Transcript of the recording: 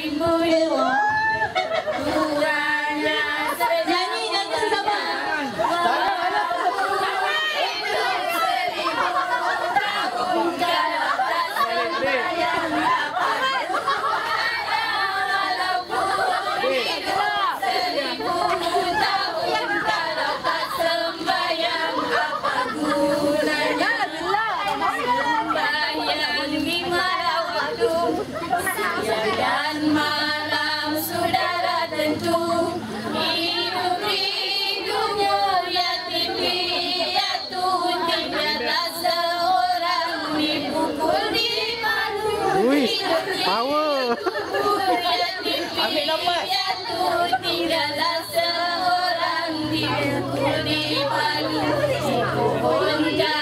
seribu dewa. Kurangnya nyanyi sama. Walaupun itu 1000 tahun kalau tak sembahyang dapat pahala. Walaupun itu 1000 tahun kalau tak sembahyang apa gunanya? Sembahyang 5 waktu siang dan malam saudara tentu. Hidup hidupnya yatim piatu, tidak seorang dipukul dipalu. Hidup hidupku yatim piatu, tidaklah seorang dipukul dipalu. Pohon